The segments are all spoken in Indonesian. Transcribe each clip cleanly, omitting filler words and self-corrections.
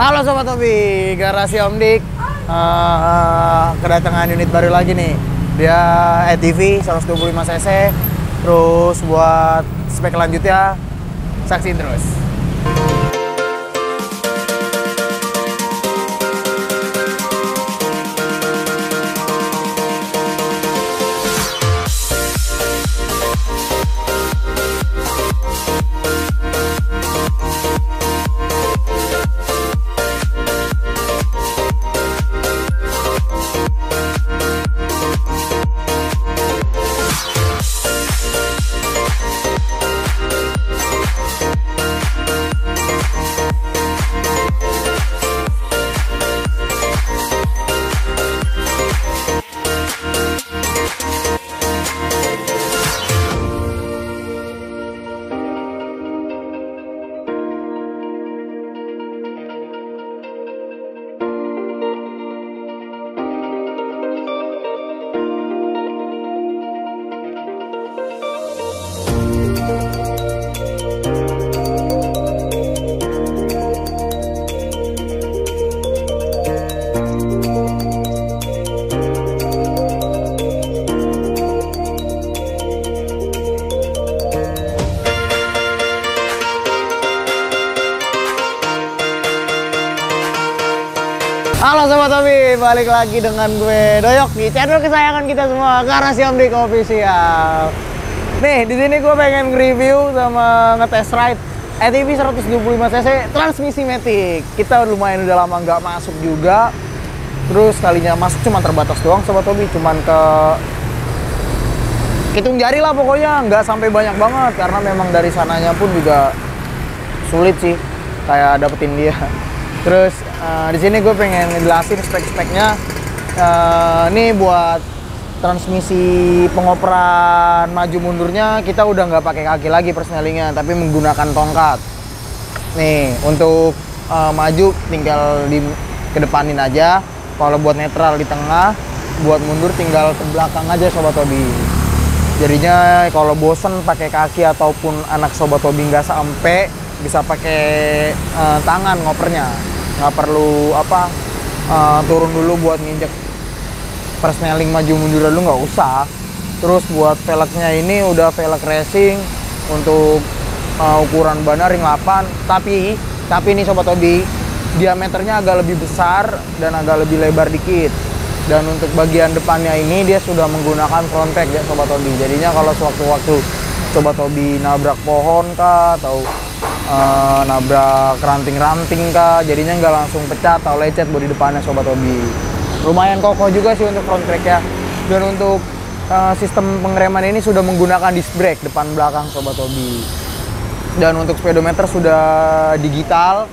Halo Sobat Hobi, Garasi Om Dik. Kedatangan unit baru lagi nih. Dia ATV 125 cc. Terus buat spek lanjutnya, saksiin terus. Halo Sobat Hobi, balik lagi dengan gue Doyok di channel kesayangan kita semua, Garasi Om Dik Official. Nih, di sini gue pengen review sama ngetest ride ATV 125 cc transmisi matic. Kita lumayan udah lama nggak masuk juga. Terus kalinya masuk cuma terbatas doang Sobat Hobi, cuman ke hitung jari lah pokoknya, nggak sampai banyak banget karena memang dari sananya pun juga sulit sih kayak dapetin dia. Terus di sini gue pengen ngejelasin spek-speknya. Ini buat transmisi pengoperan maju mundurnya kita udah nggak pakai kaki lagi persnelingnya, tapi menggunakan tongkat. Nih untuk maju tinggal kedepanin aja. Kalau buat netral di tengah, buat mundur tinggal ke belakang aja Sobat Hobi. Jadinya kalau bosen pakai kaki ataupun anak Sobat Hobi nggak sampai, bisa pakai tangan ngopernya, nggak perlu turun dulu buat nginjek persneling maju mundur dulu, nggak usah. Terus buat velgnya ini udah velg racing untuk ukuran bannya ring 8, tapi ini Sobat Hobi diameternya agak lebih besar dan agak lebih lebar dikit. Dan untuk bagian depannya ini dia sudah menggunakan front pack ya Sobat Hobi. Jadinya kalau sewaktu-waktu Sobat Hobi nabrak pohon kah atau nabrak ranting-ranting kah, jadinya nggak langsung pecah atau lecet bodi depannya Sobat Hobi. Lumayan kokoh juga sih untuk front brake ya. Dan untuk sistem pengereman ini sudah menggunakan disc brake depan belakang Sobat Hobi. Dan untuk speedometer sudah digital.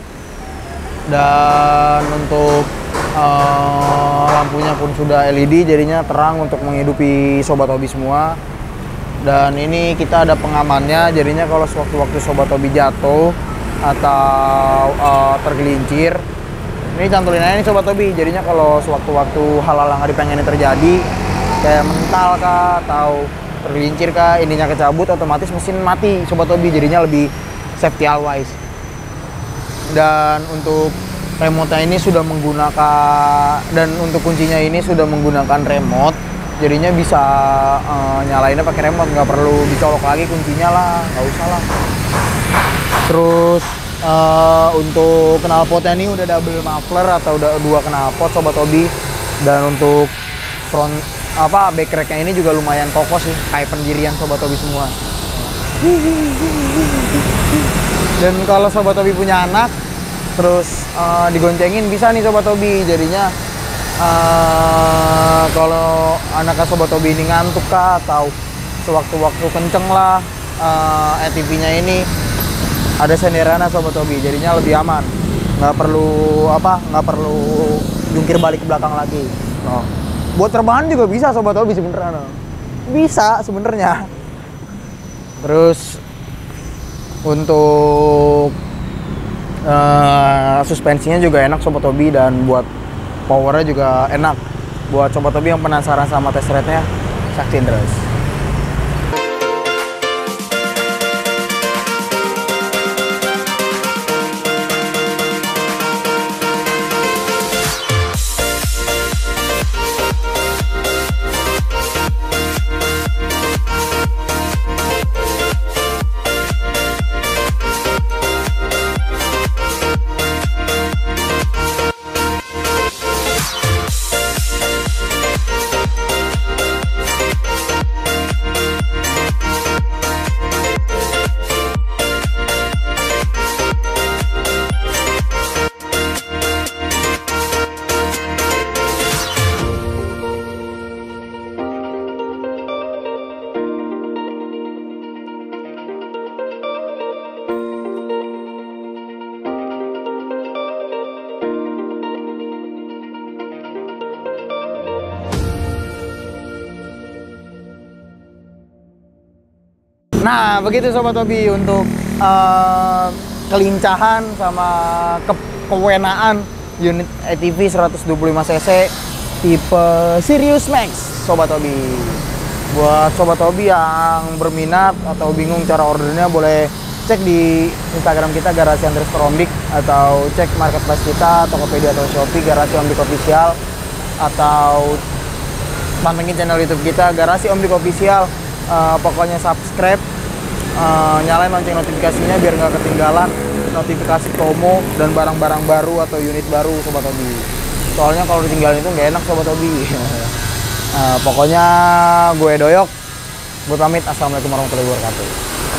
Dan untuk lampunya pun sudah LED, jadinya terang untuk menghidupi Sobat Hobi semua. Dan ini kita ada pengamannya, jadinya kalau sewaktu-waktu Sobat Hobi jatuh atau tergelincir, ini cantolin aja nih Sobat Hobi. Jadinya kalau sewaktu-waktu hal-hal yang dipengen terjadi, kayak mental kah atau tergelincir kah, ininya kecabut, otomatis mesin mati Sobat Hobi. Jadinya lebih safety always. Dan untuk remote-nya ini sudah menggunakan, dan untuk kuncinya ini sudah menggunakan remote. Jadinya bisa nyalainnya pakai remote, nggak perlu dicolok lagi kuncinya lah, nggak usah lah. Terus untuk knalpotnya ini udah double muffler atau udah 2 knalpot Sobat Hobi. Dan untuk front back racknya ini juga lumayan kokoh sih, kayak pendirian Sobat Hobi semua. Dan kalau Sobat Hobi punya anak terus digoncengin bisa nih Sobat Hobi. Jadinya kalau anaknya Sobat Hobi ini ngantuk kah atau sewaktu-waktu kenceng lah, ATV-nya ini ada senderannya Sobat Hobi, jadinya lebih aman, nggak perlu jungkir balik ke belakang lagi. Buat terbangan juga bisa Sobat Hobi sebenarnya, bisa sebenarnya. Terus untuk suspensinya juga enak Sobat Hobi, dan buat powernya juga enak. Buat Sobat Hobi yang penasaran sama test ride-nya, saksiin terus. Nah, begitu Sobat Hobi untuk kelincahan sama kewenaan unit ATV 125cc tipe Sirius Max Sobat Hobi. Buat Sobat Hobi yang berminat atau bingung cara ordernya, boleh cek di Instagram kita garasi_omdik, atau cek marketplace kita, Tokopedia atau Shopee Garasi Omdik Official, atau pantengin channel YouTube kita Garasi Omdik Official. Pokoknya subscribe, nyalain lonceng notifikasinya biar nggak ketinggalan notifikasi promo dan barang-barang baru atau unit baru Sobat Hobi. Soalnya kalau ditinggalin itu nggak enak Sobat Hobi. Pokoknya gue Doyok, gue pamit. Assalamualaikum warahmatullahi wabarakatuh.